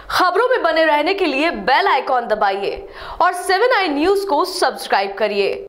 खबरों में बने रहने के लिए बेल आइकॉन दबाइए और 7 आई न्यूज़ को सब्सक्राइब करिए।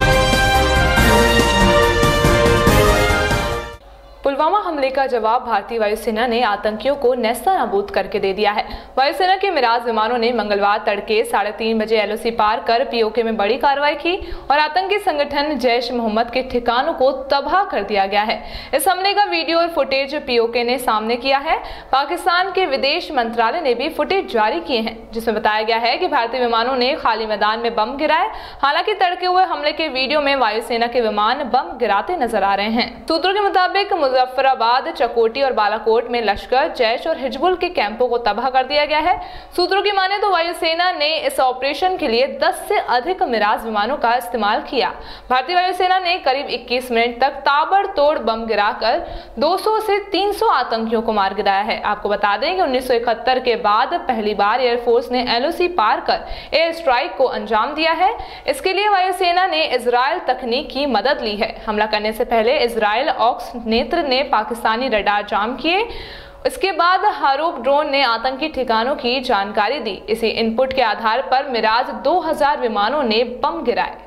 पुलवामा हमले का जवाब भारतीय वायुसेना ने आतंकियों को नेस्तनाबूद करके दे दिया है। वायुसेना के मिराज विमानों ने मंगलवार तड़के 3:30 बजे एलओसी पार कर पीओके में बड़ी कार्रवाई की और आतंकी संगठन जैश मोहम्मद के ठिकानों को तबाह कर दिया गया है। इस हमले का वीडियो और फुटेज पीओके ने सामने किया है। पाकिस्तान के विदेश मंत्रालय ने भी फुटेज जारी किए हैं, जिसमें बताया गया है कि भारतीय विमानों ने खाली मैदान में बम गिराए। हालांकि तड़के हुए हमले के वीडियो में वायुसेना के विमान बम गिराते नजर आ रहे हैं। सूत्रों के मुताबिक मुजफ्फराबाद, चकोटी और बालाकोट में लश्कर, जैश और हिजबुल के कैंपों को तबाह कर दिया गया है। सूत्रों की माने तो वायुसेना ने इस ऑपरेशन के लिए 10 से अधिक मिराज विमानों का इस्तेमाल किया। भारतीय वायुसेना ने करीब 21 मिनट तक ताबड़तोड़ बम गिराकर 200 से 300 आतंकियों को मार गिराया है। आपको बता दें कि 1971 के बाद पहली बार एयरफोर्स ने एलओसी पार कर एयर स्ट्राइक को अंजाम दिया है। इसके लिए वायुसेना ने इजरायल तकनीक की मदद ली है। हमला करने से पहले इजरायल ऑक्स नेत्र ने पाकिस्तानी रडार जाम किए। इसके बाद हारूफ ड्रोन ने आतंकी ठिकानों की जानकारी दी। इसी इनपुट के आधार पर मिराज 2000 विमानों ने बम गिराए।